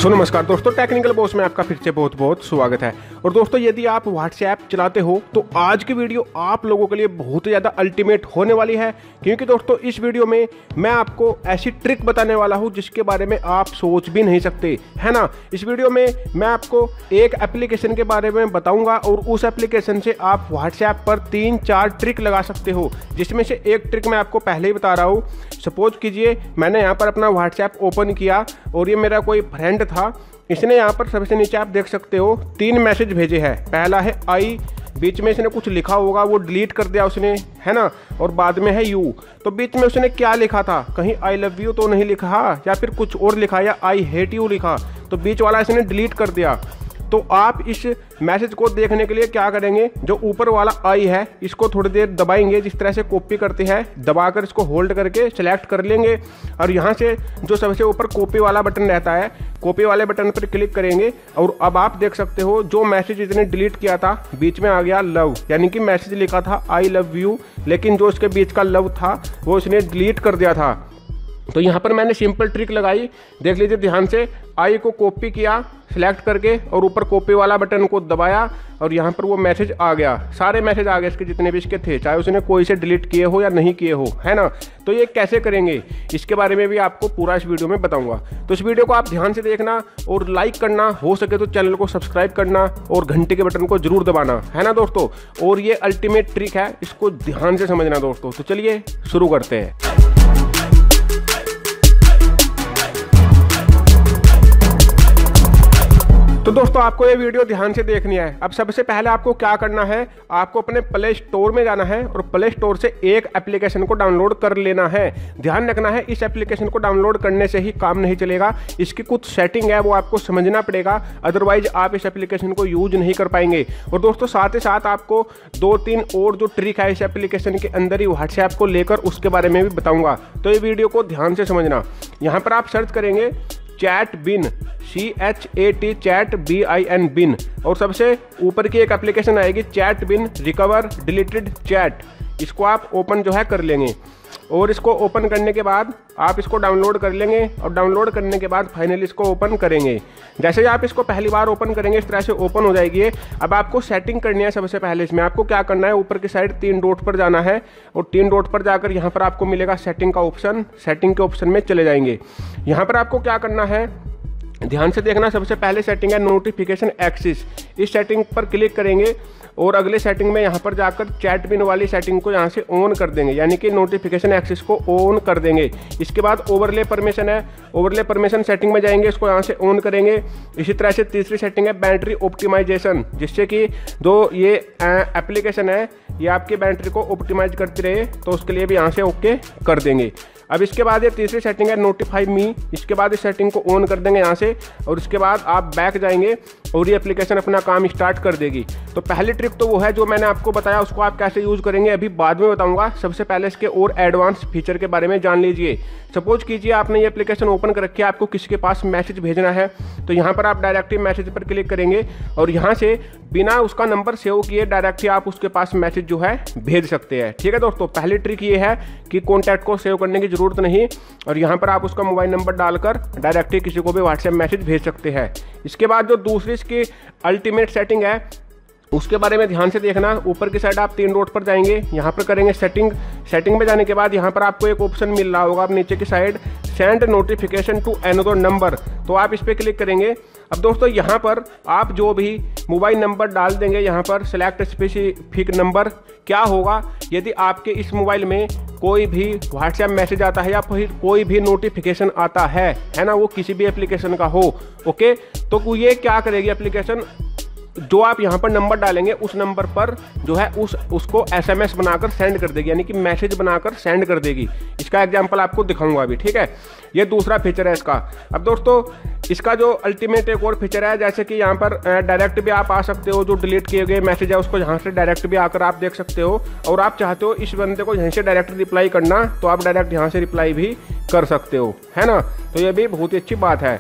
सो नमस्कार दोस्तों, technical boss में आपका फिर से बहुत बहुत स्वागत है। और दोस्तों, यदि आप व्हाट्सएप चलाते हो तो आज की वीडियो आप लोगों के लिए बहुत ही ज़्यादा अल्टीमेट होने वाली है, क्योंकि दोस्तों इस वीडियो में मैं आपको ऐसी ट्रिक बताने वाला हूं जिसके बारे में आप सोच भी नहीं सकते, है ना। इस वीडियो में मैं आपको एक एप्लीकेशन के बारे में बताऊंगा और उस एप्लीकेशन से आप व्हाट्सएप पर 3-4 ट्रिक लगा सकते हो, जिसमें से एक ट्रिक मैं आपको पहले ही बता रहा हूँ। सपोज कीजिए मैंने यहाँ पर अपना व्हाट्सएप ओपन किया और ये मेरा कोई फ्रेंड था, इसने यहाँ पर सबसे नीचे आप देख सकते हो 3 मैसेज भेजे हैं। पहला है आई, बीच में इसने कुछ लिखा होगा वो डिलीट कर दिया उसने, है ना, और बाद में है यू। तो बीच में उसने क्या लिखा था, कहीं आई लव यू तो नहीं लिखा या फिर कुछ और लिखा या आई हेट यू लिखा, तो बीच वाला इसने डिलीट कर दिया। तो आप इस मैसेज को देखने के लिए क्या करेंगे, जो ऊपर वाला आई है इसको थोड़ी देर दबाएंगे, जिस तरह से कॉपी करते हैं, दबाकर इसको होल्ड करके सेलेक्ट कर लेंगे और यहाँ से जो सबसे ऊपर कॉपी वाला बटन रहता है, कॉपी वाले बटन पर क्लिक करेंगे और अब आप देख सकते हो जो मैसेज इसने डिलीट किया था बीच में आ गया लव, यानी कि मैसेज लिखा था आई लव यू, लेकिन जो इसके बीच का लव था वो इसने डिलीट कर दिया था। तो यहाँ पर मैंने सिंपल ट्रिक लगाई, देख लीजिए ध्यान से। आई को कॉपी किया सिलेक्ट करके और ऊपर कॉपी वाला बटन को दबाया और यहाँ पर वो मैसेज आ गया, सारे मैसेज आ गए इसके जितने भी इसके थे, चाहे उसने कोई से डिलीट किए हो या नहीं किए हो, है ना। तो ये कैसे करेंगे इसके बारे में भी आपको पूरा इस वीडियो में बताऊंगा। तो इस वीडियो को आप ध्यान से देखना और लाइक करना, हो सके तो चैनल को सब्सक्राइब करना और घंटे के बटन को जरूर दबाना, है ना दोस्तों। और ये अल्टीमेट ट्रिक है, इसको ध्यान से समझना दोस्तों। तो चलिए शुरू करते हैं। तो दोस्तों आपको ये वीडियो ध्यान से देखनी है। अब सबसे पहले आपको क्या करना है, आपको अपने प्ले स्टोर में जाना है और प्ले स्टोर से एक एप्लीकेशन को डाउनलोड कर लेना है। ध्यान रखना है, इस एप्लीकेशन को डाउनलोड करने से ही काम नहीं चलेगा, इसकी कुछ सेटिंग है वो आपको समझना पड़ेगा, अदरवाइज आप इस एप्लीकेशन को यूज नहीं कर पाएंगे। और दोस्तों साथ ही साथ आपको 2-3 और जो ट्रिक है इस एप्लीकेशन के अंदर ही व्हाट्सएप को लेकर, उसके बारे में भी बताऊंगा। तो ये वीडियो को ध्यान से समझना। यहाँ पर आप सर्च करेंगे chat bin, CHAT chat BIN bin, और सबसे ऊपर की एक एप्लीकेशन आएगी chat bin recover deleted chat. इसको आप ओपन जो है कर लेंगे और इसको ओपन करने के बाद आप इसको डाउनलोड कर लेंगे और डाउनलोड करने के बाद फाइनली इसको ओपन करेंगे। जैसे ही आप इसको पहली बार ओपन करेंगे इस तरह से ओपन हो जाएगी। अब आपको सेटिंग करनी है। सबसे पहले इसमें आपको क्या करना है, ऊपर की साइड 3 डॉट पर जाना है और 3 डॉट पर जाकर यहाँ पर आपको मिलेगा सेटिंग का ऑप्शन, सेटिंग के ऑप्शन में चले जाएंगे। यहाँ पर आपको क्या करना है, ध्यान से देखना। सबसे पहले सेटिंग है नोटिफिकेशन एक्सिस, इस सेटिंग पर क्लिक करेंगे और अगले सेटिंग में यहाँ पर जाकर चैट बिन वाली सेटिंग को यहाँ से ऑन कर देंगे, यानी कि नोटिफिकेशन एक्सिस को ऑन कर देंगे। इसके बाद ओवरले परमिशन है, ओवरले परमिशन सेटिंग में जाएंगे, इसको यहाँ से ऑन करेंगे। इसी तरह से तीसरी सेटिंग है बैटरी ऑप्टिमाइजेशन, जिससे कि जो ये एप्लीकेशन है ये आपकी बैटरी को ऑप्टिमाइज करती रहे, तो उसके लिए भी यहाँ से ओके कर देंगे। अब इसके बाद ये तीसरी सेटिंग है नोटिफाई मी, इसके बाद इस सेटिंग को ऑन कर देंगे यहाँ से और इसके बाद आप बैक जाएंगे और ये एप्लीकेशन अपना काम स्टार्ट कर देगी। तो पहली ट्रिक तो वो है जो मैंने आपको बताया, उसको आप कैसे यूज़ करेंगे अभी बाद में बताऊंगा। सबसे पहले इसके और एडवांस फीचर के बारे में जान लीजिए। सपोज कीजिए आपने ये एप्लीकेशन ओपन कर रखी है, आपको किसी के पास मैसेज भेजना है, तो यहाँ पर आप डायरेक्टली मैसेज पर क्लिक करेंगे और यहाँ से बिना उसका नंबर सेव किए डायरेक्टली आप उसके पास मैसेज जो है भेज सकते हैं। ठीक है दोस्तों, पहली ट्रिक ये है कि कॉन्टैक्ट को सेव करने की जरूरत नहीं और यहाँ पर आप उसका मोबाइल नंबर डालकर डायरेक्टली किसी को भी व्हाट्सएप मैसेज भेज सकते हैं। इसके बाद जो दूसरी इसकी अल्टीमेट सेटिंग है उसके बारे में ध्यान से देखना। ऊपर की साइड आप 3 डॉट पर जाएंगे, यहाँ पर करेंगे सेटिंग, सेटिंग में जाने के बाद यहाँ पर आपको एक ऑप्शन मिल रहा होगा, आप नीचे की side send notification to another number, तो आप इस पर क्लिक करेंगे। अब दोस्तों यहाँ पर आप जो भी मोबाइल नंबर डाल देंगे, यहाँ पर सेलेक्ट स्पेसिफिक नंबर, क्या होगा यदि आपके इस मोबाइल में कोई भी व्हाट्सएप मैसेज आता है या फिर कोई भी नोटिफिकेशन आता है ना, वो किसी भी एप्लीकेशन का हो, ओके, तो ये क्या करेगी एप्लीकेशन, जो आप यहाँ पर नंबर डालेंगे उस नंबर पर जो है उसको SMS बनाकर सेंड कर देगी, यानी कि मैसेज बनाकर सेंड कर देगी। इसका एग्जांपल आपको दिखाऊंगा अभी, ठीक है। ये दूसरा फीचर है इसका। अब दोस्तों इसका जो अल्टीमेट एक और फीचर है, जैसे कि यहाँ पर डायरेक्ट भी आप आ सकते हो, जो डिलीट किए गए मैसेज है उसको यहाँ से डायरेक्ट भी आकर आप देख सकते हो, और आप चाहते हो इस बंदे को यहीं से डायरेक्ट रिप्लाई करना तो आप डायरेक्ट यहाँ से रिप्लाई भी कर सकते हो, है ना। तो ये भी बहुत ही अच्छी बात है।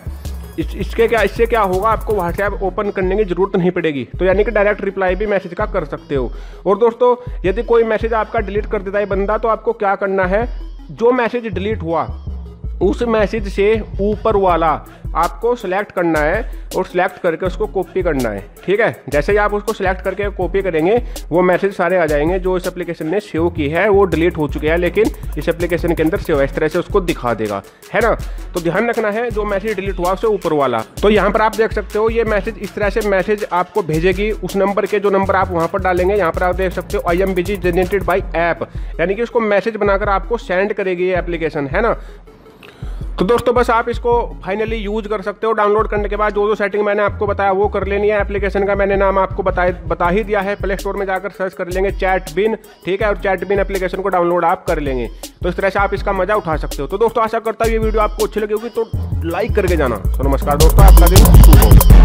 इससे क्या होगा, आपको व्हाट्सएप ओपन करने की जरूरत नहीं पड़ेगी, तो यानी कि डायरेक्ट रिप्लाई भी मैसेज का कर सकते हो। और दोस्तों यदि कोई मैसेज आपका डिलीट कर देता है बंदा, तो आपको क्या करना है, जो मैसेज डिलीट हुआ उस मैसेज से ऊपर वाला आपको सिलेक्ट करना है और सिलेक्ट करके उसको कॉपी करना है। ठीक है, जैसे ही आप उसको सिलेक्ट करके कॉपी करेंगे वो मैसेज सारे आ जाएंगे जो इस एप्लीकेशन ने सेव की है, वो डिलीट हो चुके हैं लेकिन इस एप्लीकेशन के अंदर सेव है, इस तरह से उसको दिखा देगा, है ना। तो ध्यान रखना है जो मैसेज डिलीट हुआ उससे ऊपर वाला। तो यहाँ पर आप देख सकते हो ये मैसेज इस तरह से मैसेज आपको भेजेगी उस नंबर के, जो नंबर आप वहाँ पर डालेंगे। यहाँ पर आप देख सकते हो IMBG जनरेटेड बाई ऐप, यानी कि उसको मैसेज बनाकर आपको सेंड करेगी ये एप्लीकेशन, है ना। तो दोस्तों बस आप इसको फाइनली यूज कर सकते हो। डाउनलोड करने के बाद जो जो सेटिंग मैंने आपको बताया वो कर लेनी है। एप्लीकेशन का मैंने नाम आपको बता ही दिया है, प्ले स्टोर में जाकर सर्च कर लेंगे चैटबिन, ठीक है, और चैटबिन एप्लीकेशन को डाउनलोड आप कर लेंगे। तो इस तरह से आप इसका मजा उठा सकते हो। तो दोस्तों आशा करता हूँ ये वीडियो आपको अच्छी लगी होगी, तो लाइक करके जाना। तो नमस्कार दोस्तों, आपका दिन शुभ हो।